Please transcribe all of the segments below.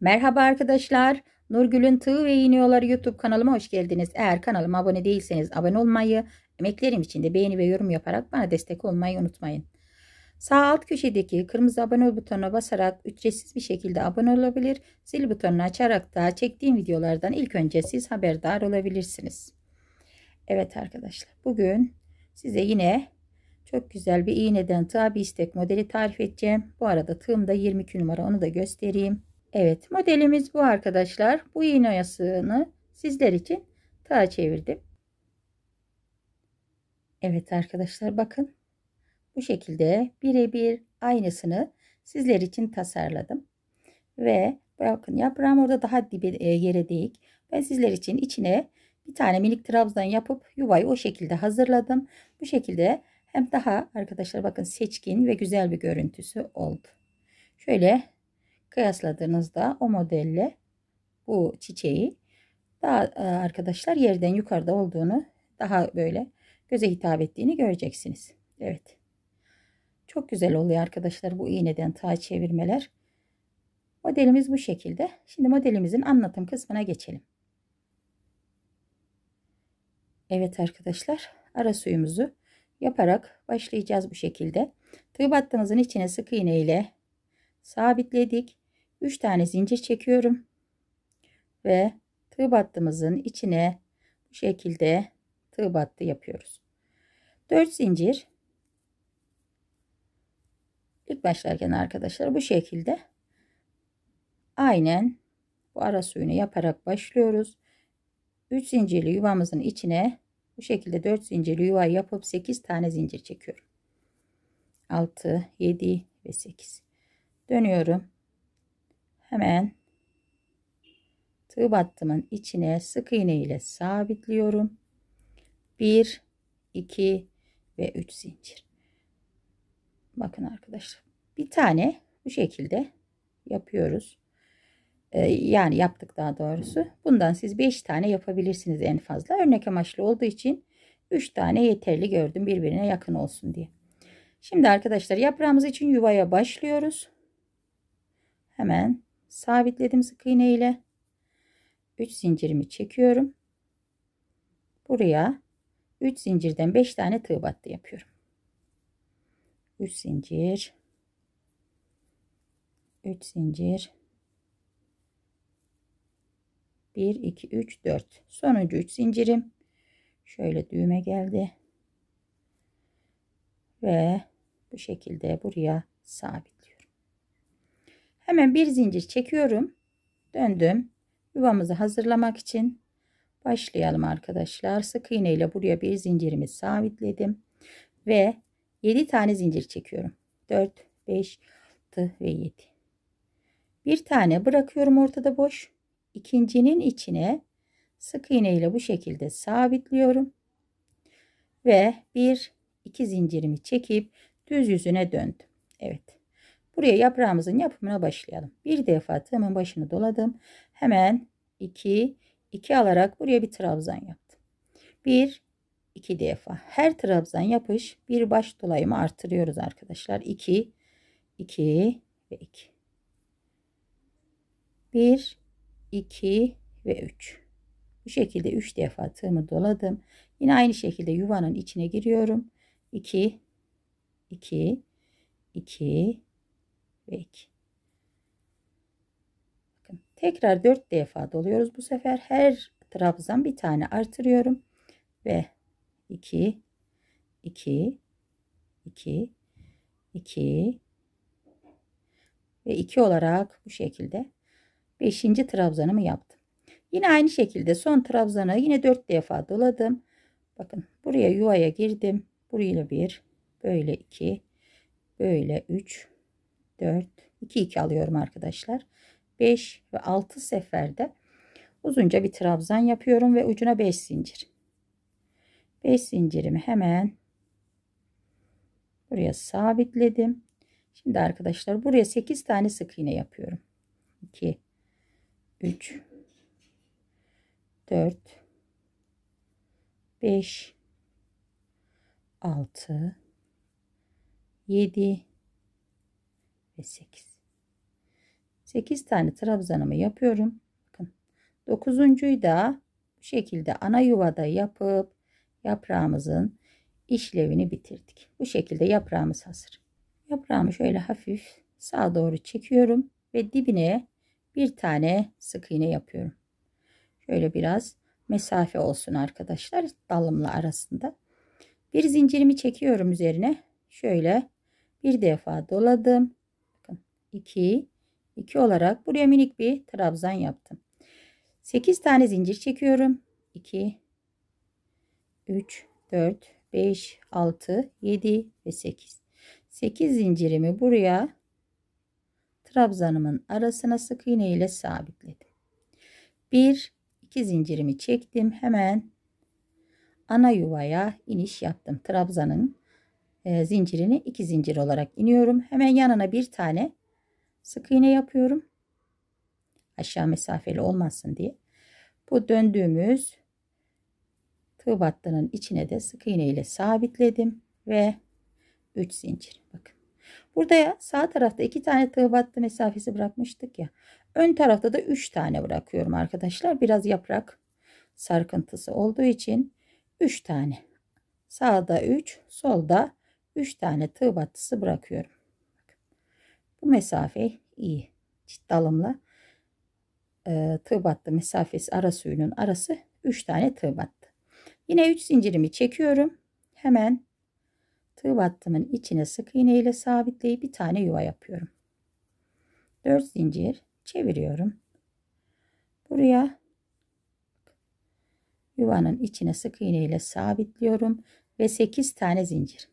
Merhaba arkadaşlar. Nurgül'ün Tığ ve İğne Yolları YouTube kanalıma hoş geldiniz. Eğer kanalıma abone değilseniz abone olmayı, emeklerim için de beğeni ve yorum yaparak bana destek olmayı unutmayın. Sağ alt köşedeki kırmızı abone ol butonuna basarak ücretsiz bir şekilde abone olabilir. Zil butonunu açarak da çektiğim videolardan ilk önce siz haberdar olabilirsiniz. Evet arkadaşlar, bugün size yine çok güzel bir iğneden tığa bir istek modeli tarif edeceğim. Bu arada tığımda 22 numara, onu da göstereyim. Evet, modelimiz bu arkadaşlar. Bu iğne oyasını sizler için tığa çevirdim. Evet arkadaşlar, bakın bu şekilde birebir aynısını sizler için tasarladım. Ve bakın yaprağım orada daha dibe yere değik. Ben sizler için içine bir tane minik trabzan yapıp yuvayı o şekilde hazırladım. Bu şekilde hem daha arkadaşlar bakın seçkin ve güzel bir görüntüsü oldu. Şöyle kıyasladığınızda o modelle bu çiçeği daha arkadaşlar yerden yukarıda olduğunu, daha böyle göze hitap ettiğini göreceksiniz. Evet. Çok güzel oluyor arkadaşlar bu iğneden tığa çevirmeler. Modelimiz bu şekilde. Şimdi modelimizin anlatım kısmına geçelim. Evet arkadaşlar, ara suyumuzu yaparak başlayacağız bu şekilde. Tığ battığımızın içine sık iğne ile sabitledik. 3 tane zincir çekiyorum ve tığ battığımızın içine bu şekilde tığ battı yapıyoruz. 4 zincir ilk başlarken arkadaşlar bu şekilde aynen bu ara suyunu yaparak başlıyoruz. 3 zincirli yuvamızın içine bu şekilde 4 zincirli yuva yapıp 8 tane zincir çekiyorum. 6, 7 ve 8 dönüyorum. Hemen tığ battımın içine sık iğne ile sabitliyorum. 1, 2 ve 3 zincir. Bakın arkadaşlar, bir tane bu şekilde yapıyoruz. Yani yaptık daha doğrusu. Bundan siz 5 tane yapabilirsiniz en fazla. Örnek amaçlı olduğu için 3 tane yeterli gördüm, birbirine yakın olsun diye. Şimdi arkadaşlar yaprağımız için yuvaya başlıyoruz. Hemen sabitledim sık iğne ile. 3 zincirimi çekiyorum. Buraya 3 zincirden 5 tane tığ battı yapıyorum. 3 zincir, 3 zincir, 1 2 3 4, sonuncu 3 zincirim. Şöyle düğme geldi ve bu şekilde buraya sabitliyorum. Hemen bir zincir çekiyorum, döndüm. Yuvamızı hazırlamak için başlayalım arkadaşlar. Sık iğne ile buraya bir zincirimi sabitledim ve 7 tane zincir çekiyorum. 4 5 6 ve 7. Bir tane bırakıyorum ortada boş. İkincinin içine sık iğne ile bu şekilde sabitliyorum ve 1 2 zincirimi çekip düz yüzüne döndüm. Evet, buraya yaprağımızın yapımına başlayalım. Bir defa tığımın başını doladım. Hemen 2 2 alarak buraya bir trabzan yaptım. 1 2 defa her trabzan yapış bir baş dolayımı artırıyoruz arkadaşlar. 2 2 ve 2, 1 2 ve 3. Bu şekilde 3 defa tığımı doladım. Yine aynı şekilde yuvanın içine giriyorum. 2 2 2 ve 2. Bakın, tekrar 4 defa doluyoruz bu sefer. Her trabzan bir tane artırıyorum ve 2 2 2 2 ve 2 olarak bu şekilde 5. trabzanımı yaptım. Yine aynı şekilde son trabzanı yine 4 defa doladım. Bakın, buraya yuvaya girdim. Burayla 1, böyle 2, böyle 3, 4, 2 2 alıyorum arkadaşlar. 5 ve 6 seferde uzunca bir trabzan yapıyorum ve ucuna 5 zincir. 5 zincirimi hemen buraya sabitledim. Şimdi arkadaşlar buraya 8 tane sık iğne yapıyorum. 2 3 4 5 6 7 ve 8 8 tane trabzanımı yapıyorum. Bakın 9'uncuyu da bu şekilde ana yuvada yapıp yaprağımızın işlevini bitirdik. Bu şekilde yaprağımız hazır. Yaprağımı şöyle hafif sağa doğru çekiyorum ve dibine bir tane sık iğne yapıyorum. Şöyle biraz mesafe olsun arkadaşlar dalımla arasında. Bir zincirimi çekiyorum üzerine. Şöyle bir defa doladım. Bakın 2 olarak buraya minik bir trabzan yaptım. 8 tane zincir çekiyorum. 2 3 4 5 6 7 ve 8. 8 zincirimi buraya trabzanımın arasına sık iğne ile sabitledim. 1 2 zincirimi çektim. Hemen ana yuvaya iniş yaptım. Trabzanın zincirini 2 zincir olarak iniyorum. Hemen yanına bir tane sık iğne yapıyorum. Aşağı mesafeli olmasın diye. Bu döndüğümüz tığ battının içine de sık iğne ile sabitledim ve 3 zincir. Bakın. Burada sağ tarafta 2 tane tığ battı mesafesi bırakmıştık ya. Ön tarafta da 3 tane bırakıyorum arkadaşlar. Biraz yaprak sarkıntısı olduğu için 3 tane. Sağda 3, solda 3 tane tığ battısı bırakıyorum. Bakın. Bu mesafe iyi. Çift dalımla tığ battı mesafesi ara suyunun arası 3 tane tığ battı. Yine 3 zincirimi çekiyorum. Hemen tığ battımın içine sık iğne ile sabitleyip bir tane yuva yapıyorum. 4 zincir çeviriyorum. Buraya yuvanın içine sık iğne ile sabitliyorum ve 8 tane zincir.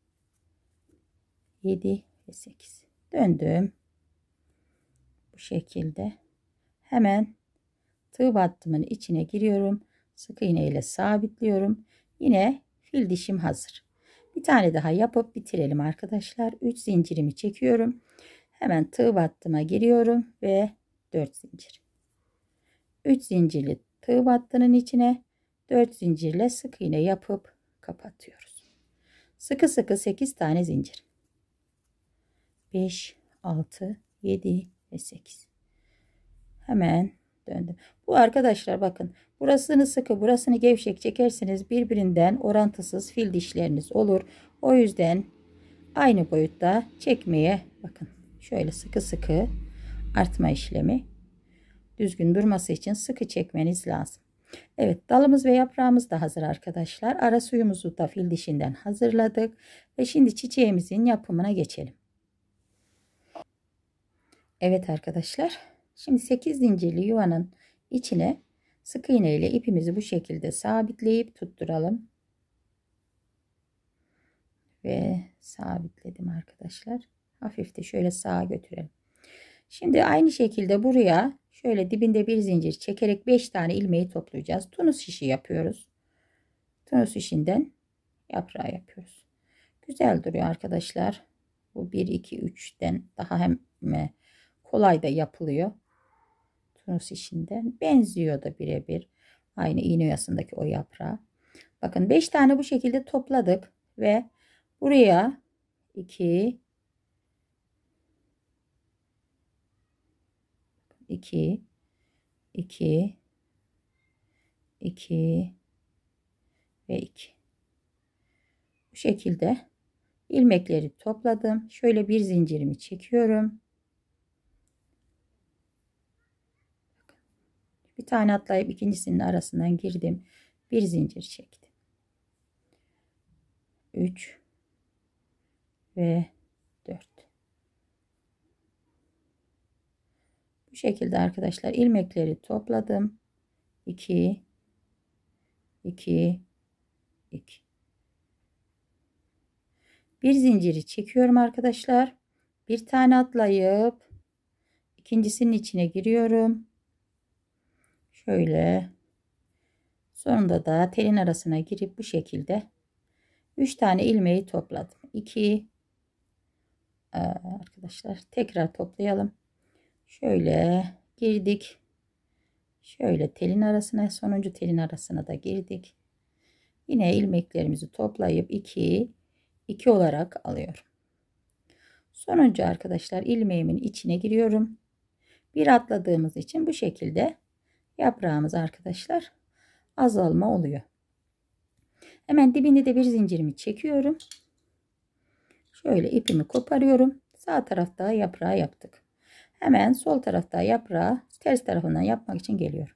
7 ve 8. Döndüm. Bu şekilde. Hemen tığ battımın içine giriyorum. Sık iğne ile sabitliyorum. Yine fil dişim hazır. Bir tane daha yapıp bitirelim arkadaşlar. 3 zincirimi çekiyorum. Hemen tığ battıma giriyorum ve 4 zincir. 3 zincirli tığ battının içine 4 zincirle sık iğne yapıp kapatıyoruz. Sıkı sıkı 8 tane zincir. 5, 6, 7 ve 8. Hemen döndüm. Bu arkadaşlar bakın burasını sıkı burasını gevşek çekerseniz birbirinden orantısız fil dişleriniz olur. O yüzden aynı boyutta çekmeye bakın. Şöyle sıkı sıkı artma işlemi düzgün durması için sıkı çekmeniz lazım. Evet dalımız ve yaprağımız da hazır arkadaşlar. Ara suyumuzu da fil dişinden hazırladık. Ve şimdi çiçeğimizin yapımına geçelim. Evet arkadaşlar. Şimdi 8 zincirli yuvanın içine sık iğne ile ipimizi bu şekilde sabitleyip tutturalım. Ve sabitledim arkadaşlar. Hafif de şöyle sağa götürelim. Şimdi aynı şekilde buraya şöyle dibinde bir zincir çekerek 5 tane ilmeği toplayacağız. Tunus şişi yapıyoruz. Tunus şişinden yaprağı yapıyoruz. Güzel duruyor arkadaşlar. Bu 1, 2, 3'ten daha hem kolay da yapılıyor. Tunus işinden benziyor da birebir. Aynı iğne oyasındaki o yaprağı. Bakın 5 tane bu şekilde topladık ve buraya 2 2 2 2 ve 2 bu şekilde ilmekleri topladım. Şöyle bir zincirimi çekiyorum. Bir tane atlayıp ikincisinin arasından girdim. Bir zincir çektim. 3 ve 4. Bu şekilde arkadaşlar ilmekleri topladım. 2 2 2. Bir zinciri çekiyorum arkadaşlar. Bir tane atlayıp ikincisinin içine giriyorum. Şöyle sonunda da telin arasına girip bu şekilde 3 tane ilmeği topladım. 2 arkadaşlar tekrar toplayalım. Şöyle girdik. Şöyle telin arasına sonuncu telin arasına da girdik. Yine ilmeklerimizi toplayıp 2 2 olarak alıyorum. Sonuncu arkadaşlar ilmeğimin içine giriyorum. Bir atladığımız için bu şekilde yaprağımız arkadaşlar azalma oluyor. Hemen dibinde de bir zincirimi çekiyorum. Şöyle ipimi koparıyorum. Sağ tarafta yaprağı yaptık. Hemen sol tarafta yaprağı ters tarafından yapmak için geliyorum.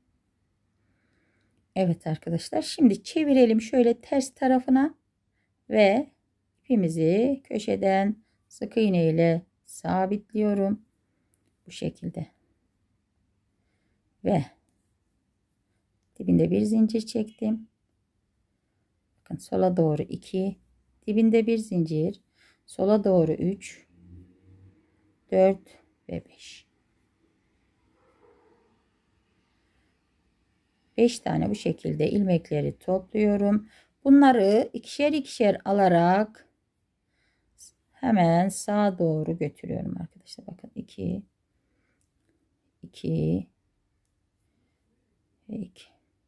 Evet arkadaşlar, şimdi çevirelim şöyle ters tarafına ve ipimizi köşeden sık iğne ile sabitliyorum. Bu şekilde. Ve dibinde bir zincir çektim. Bakın sola doğru 2, dibinde bir zincir, sola doğru 3, 4 ve 5. 5 tane bu şekilde ilmekleri topluyorum. Bunları ikişer ikişer alarak hemen sağa doğru götürüyorum arkadaşlar. Bakın 2 2 ve 2.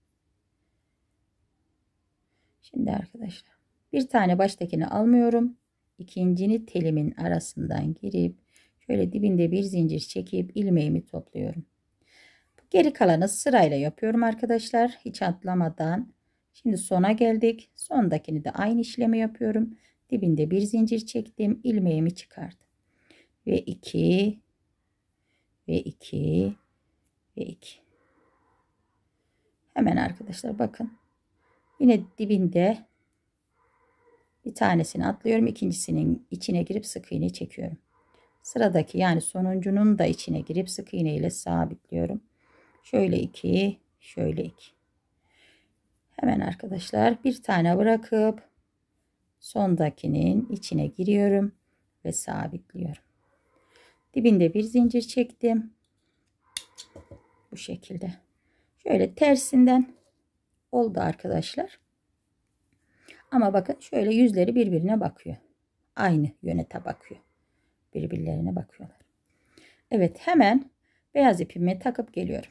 Şimdi arkadaşlar bir tane baştakini almıyorum. İkincini telimin arasından girip şöyle dibinde bir zincir çekip ilmeğimi topluyorum. Geri kalanı sırayla yapıyorum arkadaşlar. Hiç atlamadan. Şimdi sona geldik. Sondakini de aynı işlemi yapıyorum. Dibinde bir zincir çektim. İlmeğimi çıkardım. Ve 2 ve 2 ve 2. Hemen arkadaşlar bakın. Yine dibinde bir tanesini atlıyorum. İkincisinin içine girip sık iğne çekiyorum. Sıradaki yani sonuncunun da içine girip sık iğne ile sabitliyorum. Şöyle 2, şöyle 2. Hemen arkadaşlar bir tane bırakıp sondakinin içine giriyorum ve sabitliyorum. Dibinde bir zincir çektim. Bu şekilde. Şöyle tersinden oldu arkadaşlar. Ama bakın şöyle yüzleri birbirine bakıyor. Aynı yöne bakıyor. Birbirlerine bakıyorlar. Evet, hemen beyaz ipimi takıp geliyorum.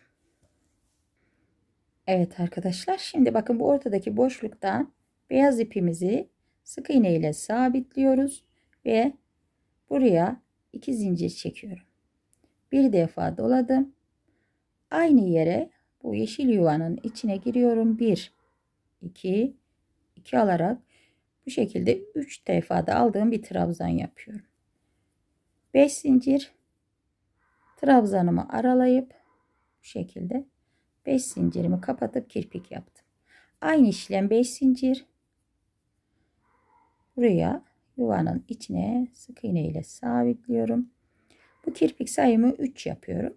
Evet arkadaşlar, şimdi bakın bu ortadaki boşluktan beyaz ipimizi sık iğne ile sabitliyoruz ve buraya 2 zincir çekiyorum. Bir defa doladım. Aynı yere bu yeşil yuvanın içine giriyorum. 1 2 2 alarak bu şekilde 3 defa da aldığım bir trabzan yapıyorum. 5 zincir trabzanımı aralayıp bu şekilde 5 zincirimi kapatıp kirpik yaptım. Aynı işlem 5 zincir buraya yuvanın içine sık iğne ile sabitliyorum. Bu kirpik sayımı 3 yapıyorum.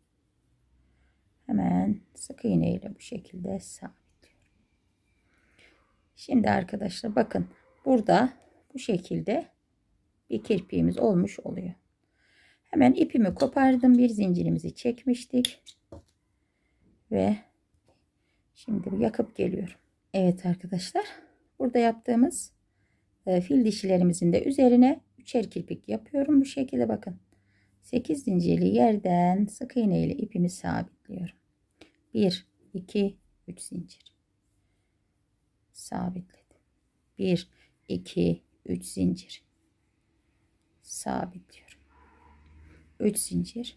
Hemen sık iğne ile bu şekilde sabitliyorum. Şimdi arkadaşlar bakın burada bu şekilde bir kirpiğimiz olmuş oluyor. Hemen ipimi kopardım. Bir zincirimizi çekmiştik. Ve şimdi yakıp geliyorum. Evet arkadaşlar. Burada yaptığımız fil dişilerimizin de üzerine 3'er kirpik yapıyorum. Bu şekilde bakın. 8 zincirli yerden sık iğne ile ipimi sabitliyorum. 1, 2, 3 zincir. Sabitledim. 1, 2, 3 zincir. Sabitliyorum. 3 zincir.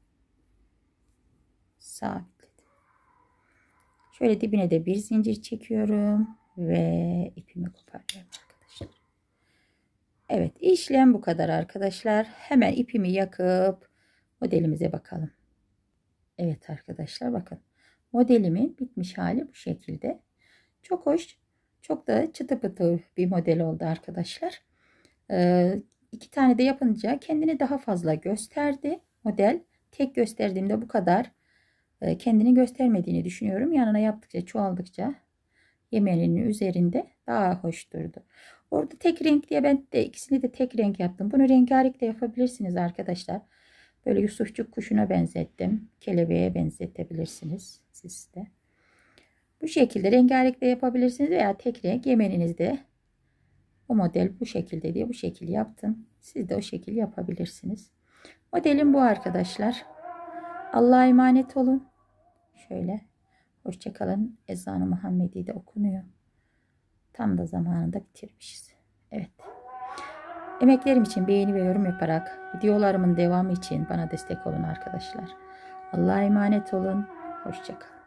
Sabitledim. Şöyle dibine de bir zincir çekiyorum ve ipimi koparıyorum arkadaşlar. Evet, işlem bu kadar arkadaşlar. Hemen ipimi yakıp modelimize bakalım. Evet arkadaşlar bakın. Modelimin bitmiş hali bu şekilde. Çok hoş, çok da çıtı pıtı bir model oldu arkadaşlar. 2 tane de yapınca kendini daha fazla gösterdi model. Tek gösterdiğimde bu kadar kendini göstermediğini düşünüyorum. Yanına yaptıkça, çoğaldıkça yemeğinin üzerinde daha hoş durdu. Orada tek renk diye ben de ikisini de tek renk yaptım. Bunu rengarenk de yapabilirsiniz arkadaşlar. Böyle Yusufçuk kuşuna benzettim. Kelebeğe benzetebilirsiniz siz de. Bu şekilde rengarenk de yapabilirsiniz veya tek renk yemeğinizde. O model bu şekilde diye bu şekil yaptım. Siz de o şekil yapabilirsiniz. Modelim bu arkadaşlar. Allah'a emanet olun. Şöyle. Hoşça kalın. Ezan-ı Muhammedi de okunuyor. Tam da zamanında bitirmişiz. Evet. Emeklerim için beğeni ve yorum yaparak videolarımın devamı için bana destek olun arkadaşlar. Allah'a emanet olun. Hoşça kalın.